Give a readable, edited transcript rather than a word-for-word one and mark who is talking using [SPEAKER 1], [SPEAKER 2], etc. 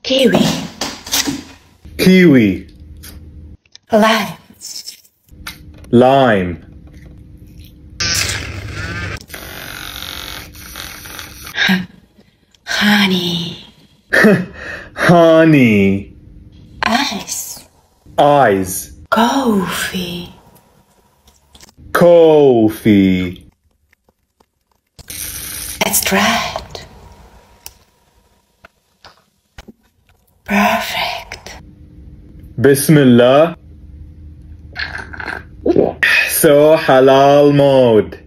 [SPEAKER 1] Kiwi.
[SPEAKER 2] Kiwi.
[SPEAKER 1] Lime.
[SPEAKER 2] Lime.
[SPEAKER 1] Honey.
[SPEAKER 2] Honey.
[SPEAKER 1] Ice.
[SPEAKER 2] Eyes.
[SPEAKER 1] Coffee.
[SPEAKER 2] Coffee.
[SPEAKER 1] Extract. Perfect.
[SPEAKER 2] Bismillah. So halal mode.